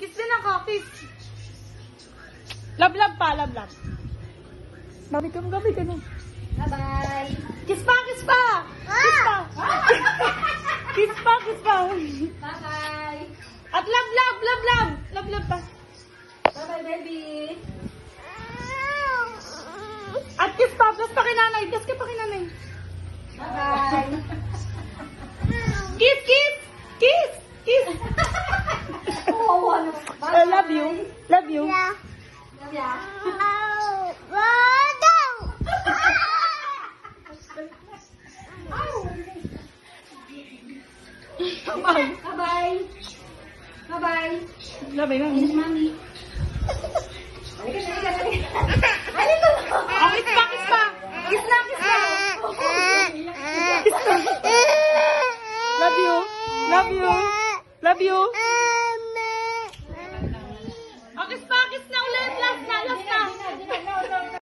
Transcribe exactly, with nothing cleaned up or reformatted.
Kiss din ako. Kiss. Love, love pa. Love, love. Gabi ka mo, gabi ka mo. Bye-bye. Kiss pa, kiss pa. Kiss pa. Kiss pa, kiss pa. Bye-bye. At love, love, love, love. Love, love pa. Bye-bye, baby. At kiss pa, kiss pa kay nanay. Kiss ka pa kay nanay. Bye-bye. Kiss, kiss. Kiss, kiss. Oh, ano? I love you. Love you. Love ya. Bye. Bye-bye. Bye-bye. Love you. Kiss, mami. Halika, halika, halika. Halika na. Ah, kiss pa, kiss pa. Kiss na, kiss pa. Kiss pa. Love you. Love you. Love you.